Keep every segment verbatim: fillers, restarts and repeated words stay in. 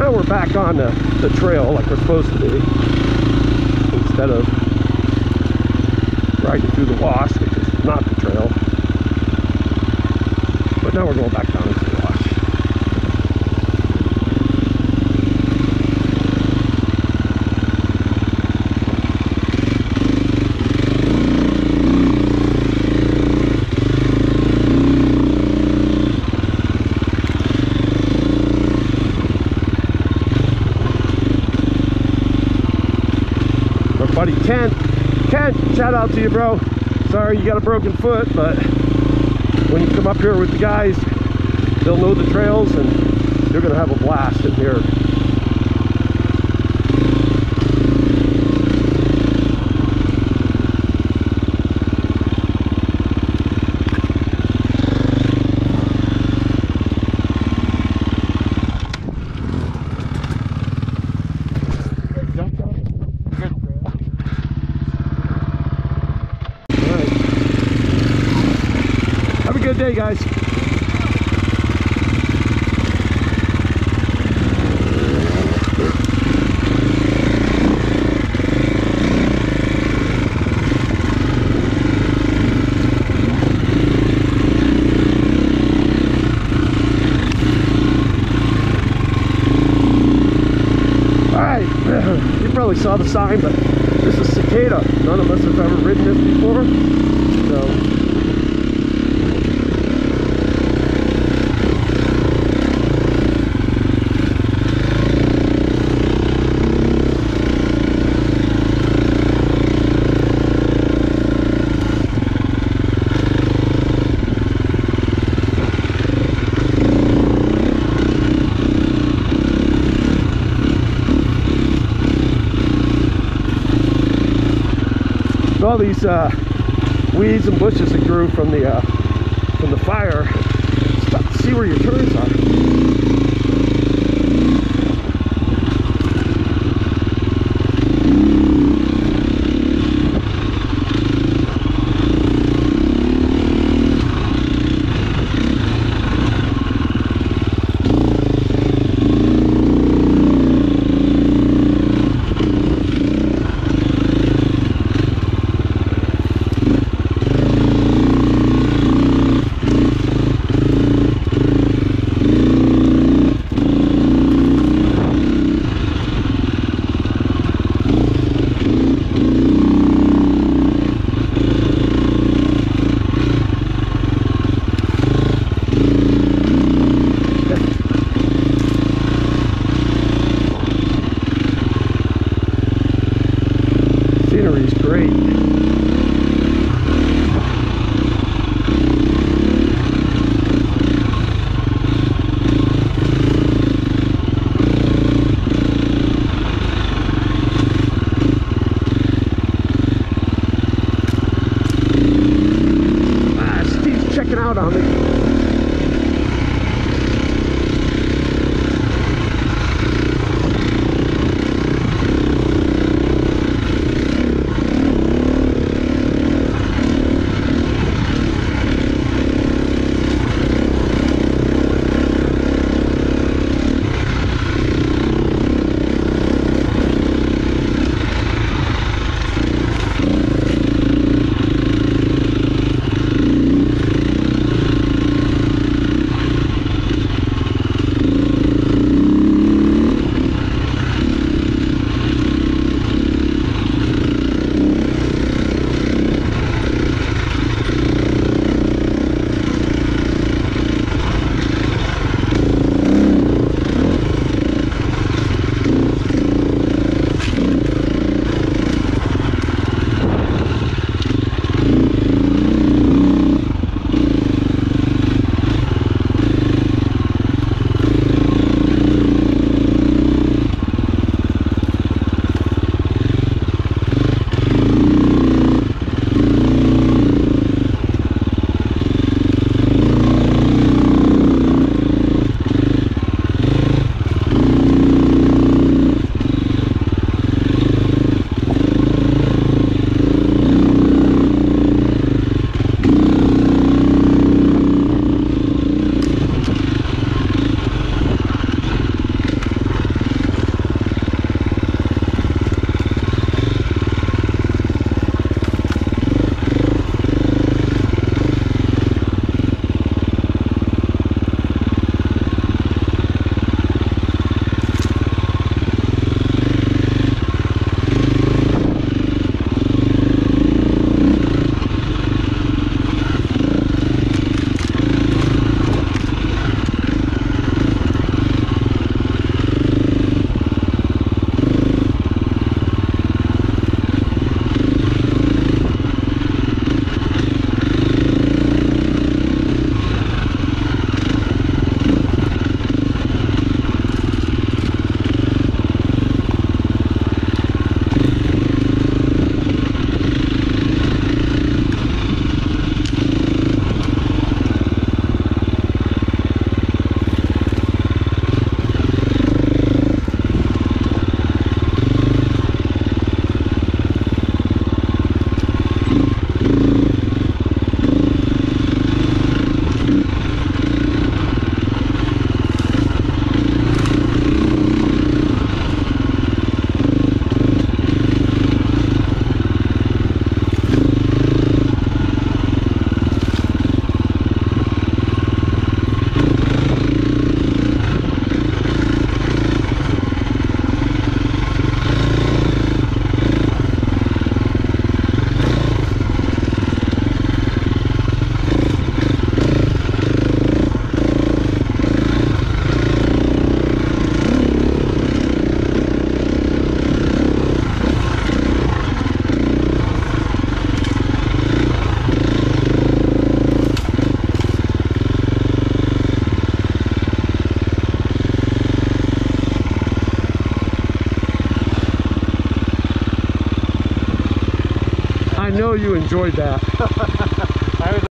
now we're back on the, the trail like we're supposed to be, instead of riding through the wash, which is not the trail. But now we're going back down into the wash. Buddy Kent, Kent, shout out to you, bro. Sorry you got a broken foot, but when you come up here with the guys, they'll know the trails and you're gonna have a blast in here. Good day, guys. All right, you probably saw the sign, but this is Cicada. None of us have ever ridden this before, so all these uh, weeds and bushes that grew from the uh, from the fire. It's tough to see where your turns are. Scenery is great. Ah, Steve's checking out on me. you enjoyed that. I was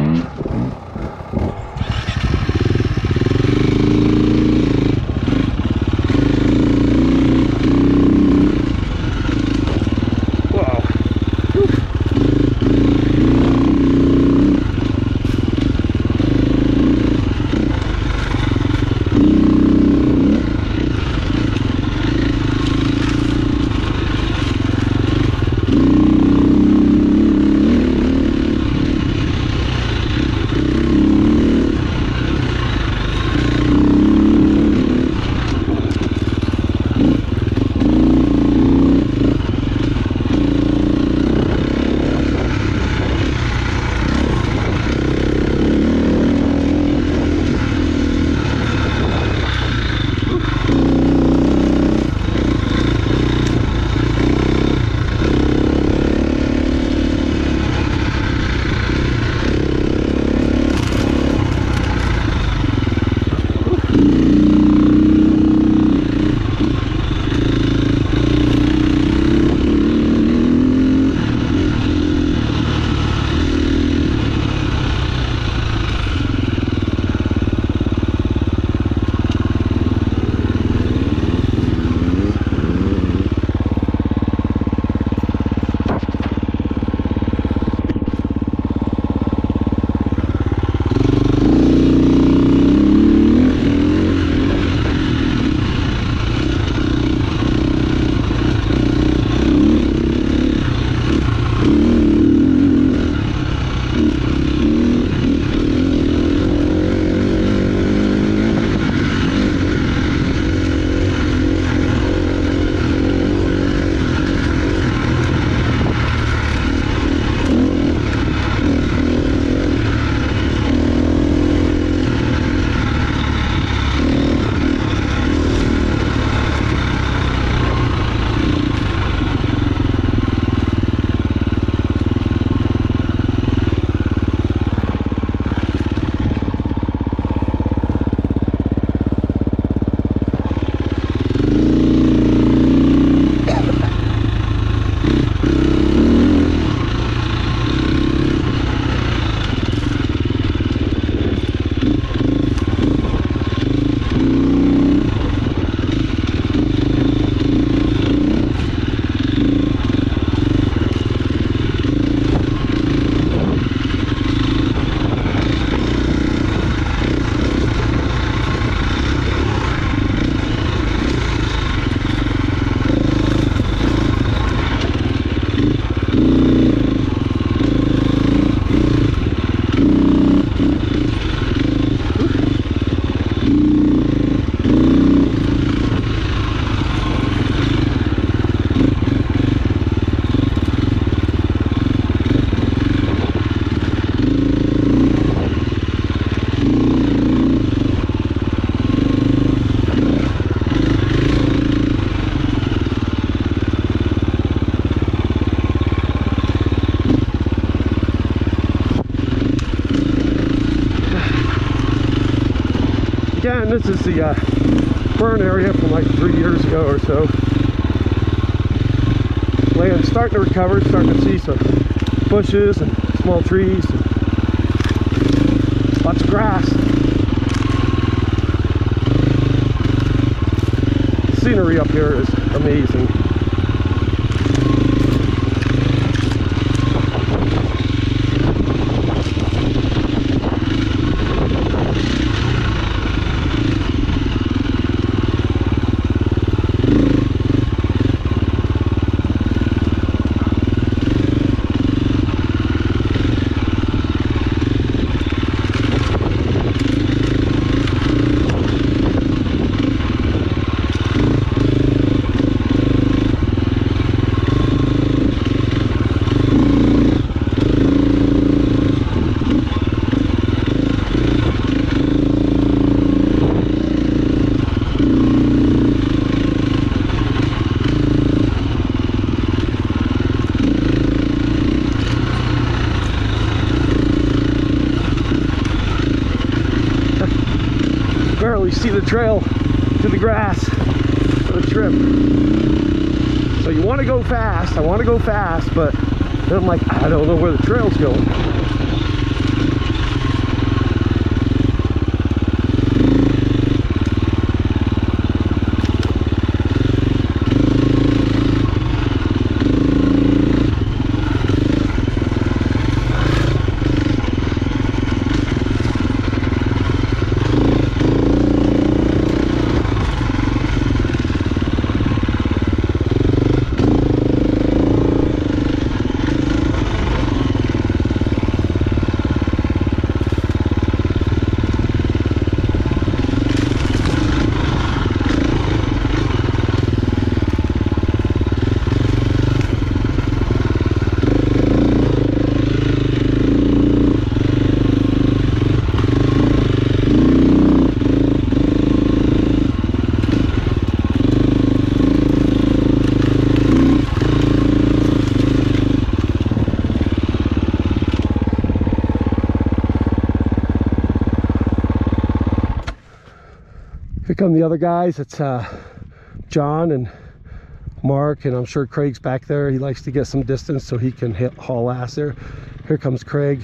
again, this is the uh, burn area from like three years ago or so. Land's starting to recover, starting to see some bushes and small trees, and lots of grass. The scenery up here is amazing. Barely see the trail to the grass for the trip. So you want to go fast. I want to go fast, but And I'm like, I don't know where the trail's going. Here come the other guys. It's uh, John and Mark, and I'm sure Craig's back there. He likes to get some distance so he can hit, haul ass there. Here comes Craig.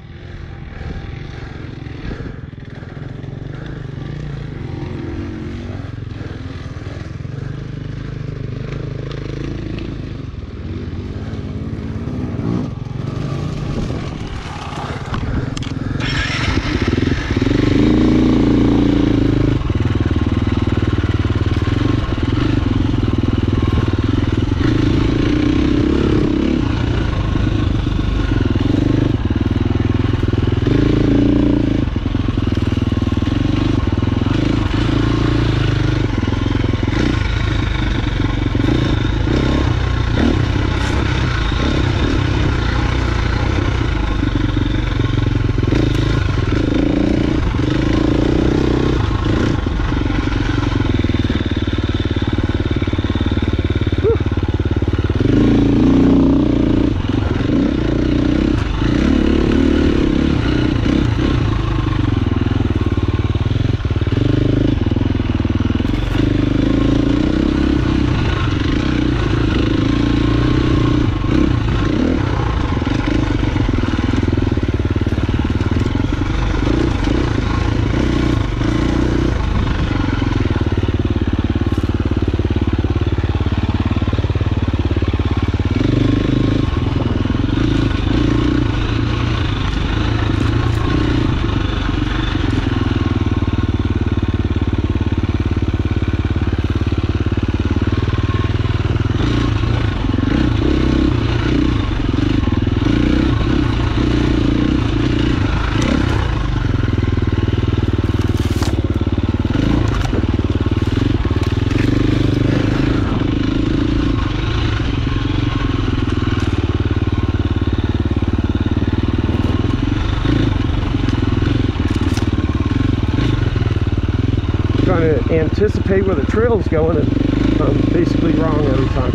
Trying to anticipate where the trail's going, and I'm basically wrong every time.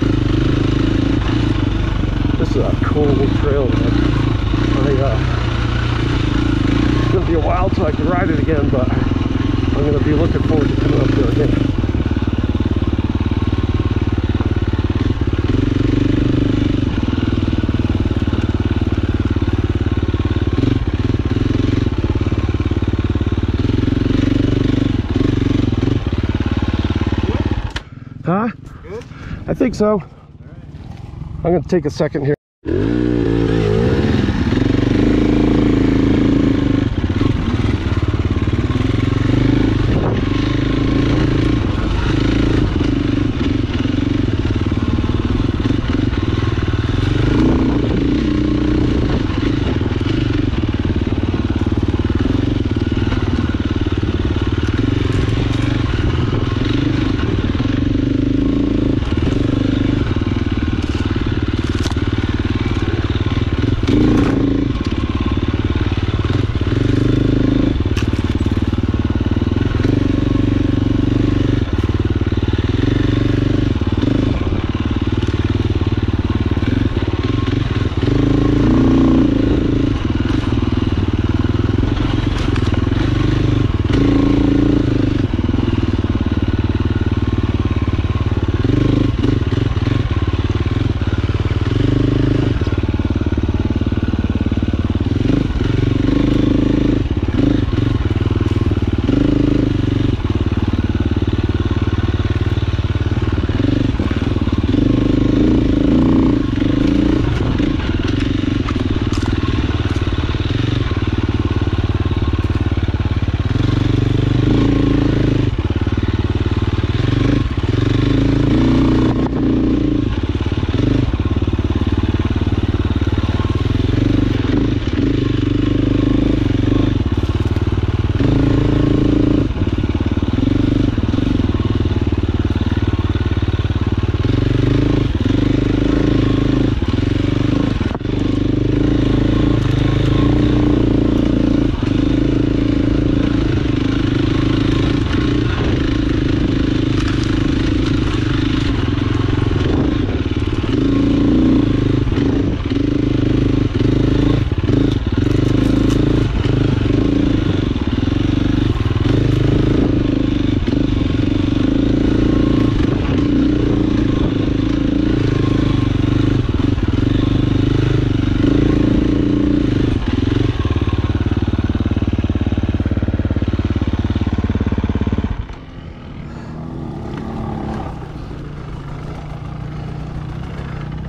This is a cool trail, man. I, uh, it's going to be a while till I can ride it again, but I'm going to be looking forward to coming up there again. Huh? Good? I think so. Right. I'm going to take a second here.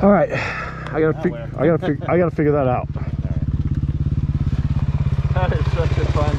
All right, I gotta fig I gotta fig I gotta figure that out. That is such a fun